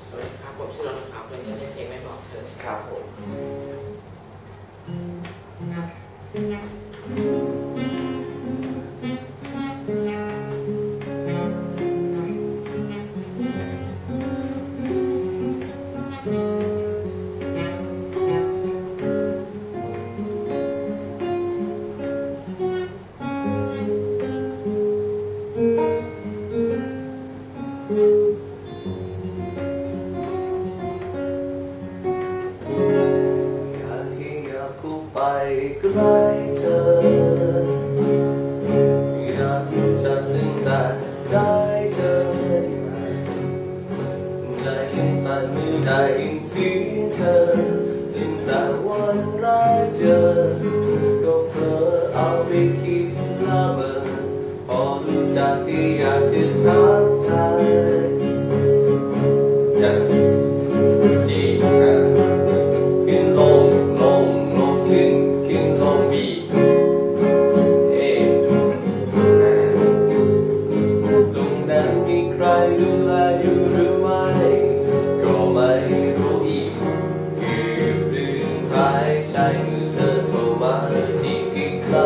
สวัสดีครับผมชื่อรอนครับวันนี้เล่นเพลงไม่บอกเธอครับผมไปใกล้เธออยากจะตั้งแต่ได้เจอใจฉันสั่นเมื่อได้ยินเสียงเธอตั้งแต่วันแรกเจอก็เผลอเอาไปคิดละเมอพอรู้จักที่อยากจะทักทายอยากจีบกินลงกินลงบีตรงนั้นมีใครดูแลอยู่หรือไม่ก็ไม่รู้อีกคือเรื่องใครใช้มือเธอโทรมาจีบใคร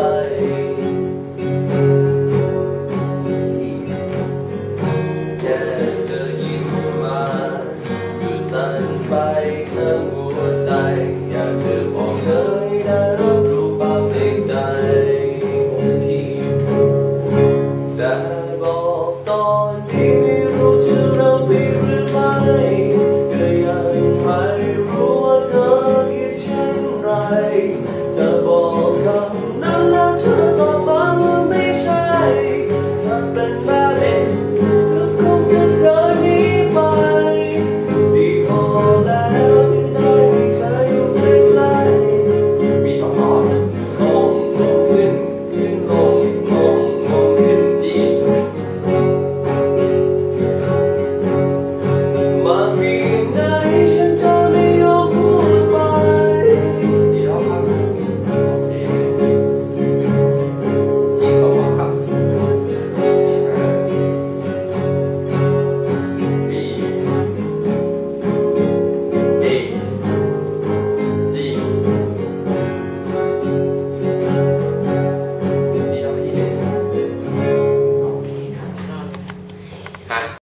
แค่เธอยิ้มมาดูสั่นไปทั้งหัวใจอยากจะบอกเธอให้ได้รับรู้ความในใจที่จะบอกตอนที่ไม่รู้ชื่อเราดีหรือไม่ก็ยังไม่รู้ว่าเธอคิดเช่นไรเธอ